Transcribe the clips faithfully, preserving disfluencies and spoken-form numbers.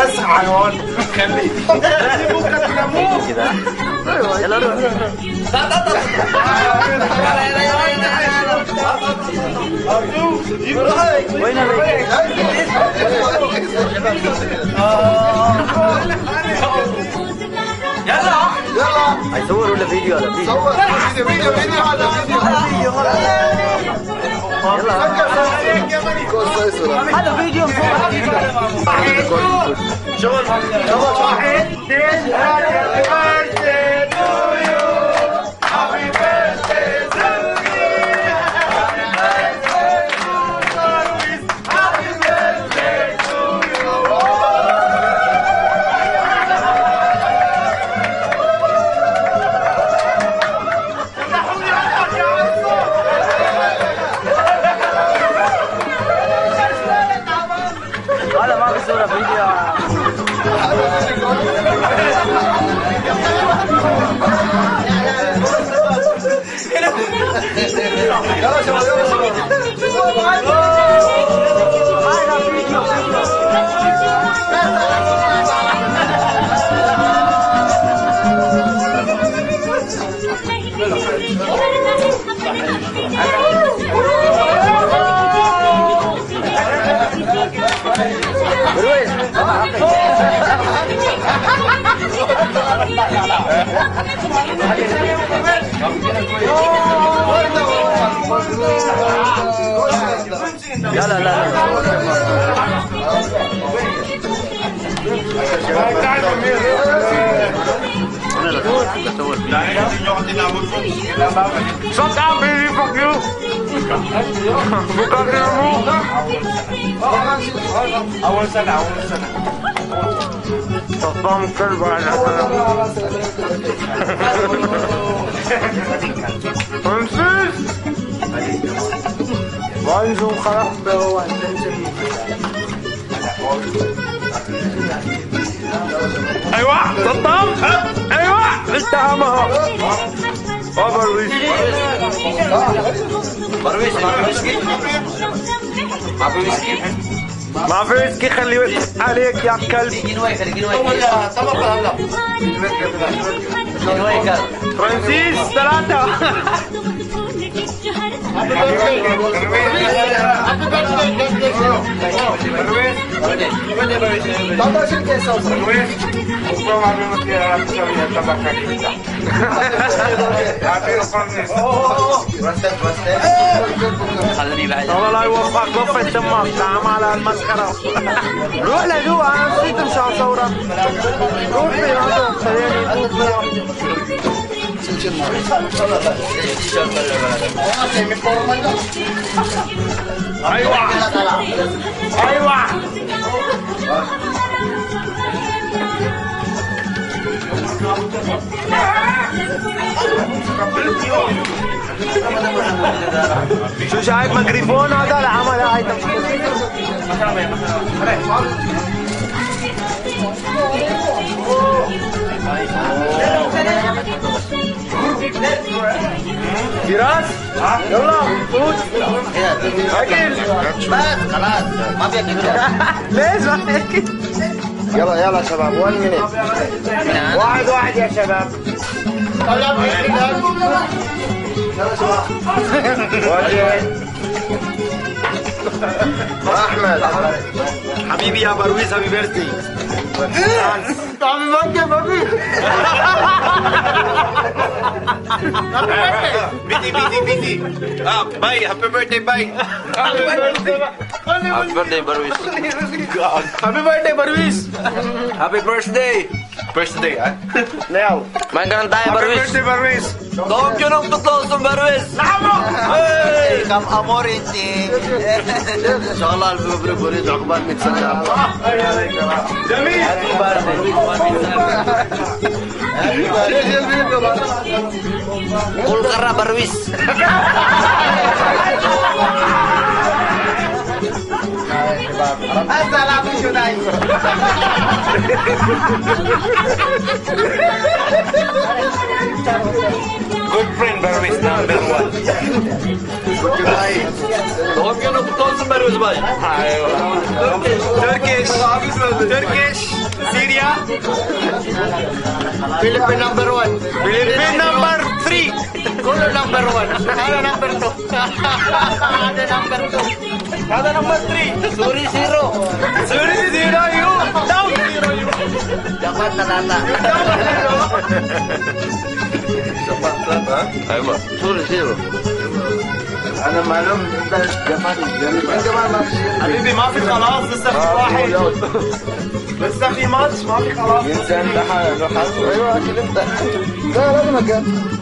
اسعى هون خليك ممكن تناموا كده يلا روح وين الريك يلا يلا هيصور ولا فيديو هذا فيديو صور فيديو فيديو فيديو هذا فيديو يلا هذا فيديو شغل شغل واحد اثنين ثلاثة يلا شباب لا لا لا Stop down, baby, fuck you! Buka kamu! Awal sana, awal sana. Topam kerbana. Francis! وانزو خرق بروان ايوه طمطم ايوه استهمها برويس برويس ما في ويسكي ما في ويسكي خلي عليك يا كلب فرانسيس ثلاثة خلني بعد الله يوفقك وفق الشماغ تعال على المسخرة روح لجوا انا نسيت مش هصورك روح في هذا خليني ايوه ايوه شو شايف ميكروفون هذا العمل هاي فراس يلا فوت اكل بس خلاص ما في اكل ليش ما في اكل يلا يلا شباب واحد مينيت واحد واحد يا شباب يلا شباب واحد احمد حبيبي يا برويس هابي بيرثدي هابي بيرثدي بيتي بيتي بيتي اه باي هابي بيرثدي باي هابي بيرثدي برويس هابي بيرثدي برويس هابي بيرثدي بيرثدي ناو mainkan tayo Barwis happy birthday Barwis Don't you know to close on Barwis نعم hey كم اموريتي ان شاء الله الف مبروك وليد عقبال مية سنه جميل هابي بيرثدي قول قرا Barwis Good friend Barwis number one. Hope you know to close Barwis bhai. Turkish. Turkish, Syria, Philippine number one. Philippine number three. Kulo number one. Ano number two? Ano number two? Ada number three. Suri zero. Sorry, zero you. Down zero you. Dapat talata. Aywa. Suri zero. انا معلوم انت جمال انت ما ما حبيبي ما في خلاص لسه في واحد. لسه في ماتش ما في خلاص. انت انت حاجه ايوه اكيد انت لا لا مكان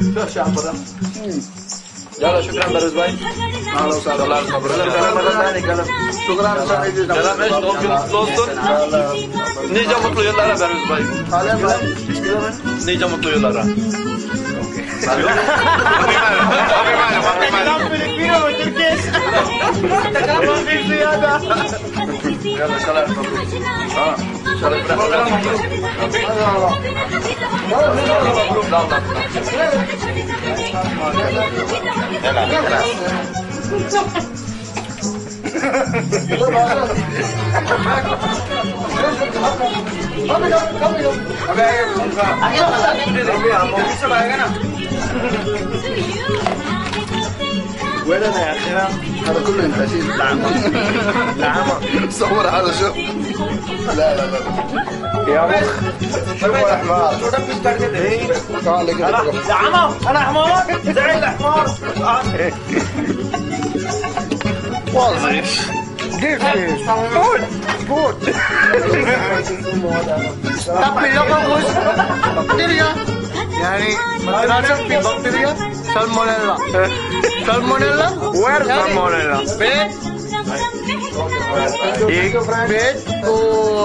يلا شكرا بروز باي. اهلا وسهلا الله يصبر. مره ثانيه كلام شكرا سعيد Selam eş doğum dostum. Nice mutlu yıllara Beruz Bay. حاليا Nice mutlu yıllara. كلام فلبيني وتركيش. ما في زيادة. يلا سلام اه وين انا يا اخي؟ هذا كله انت شيء لعمة لعمة صور هذا شو لا لا لا يا مخ شوفوا يا حمار تعال كده يا عمو انا حمار زعل الحمار. وظيف كيف كيف فوت فوت Staphylococcus bacteria. يعني متناسب في بكتيريا سالمونيلا. سالمونيلا. وير سالمونيلا بيت بيت و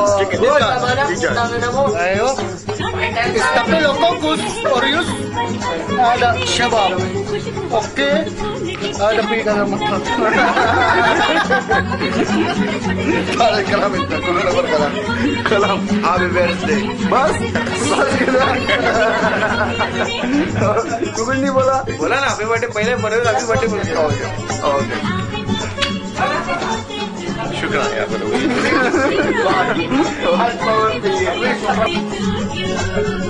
ايوه ستافيلوكوكوس اوريوس هذا شباب. اوكي هذا في كلام هذا الكلام انت كلنا بالكلام كلام هابي بيرثدي بس بس كده تقول لي बोला बोला ना happy birthday पहले बरोबर happy birthday बोल दिया. ओके शुक्रिया यार बरोबर.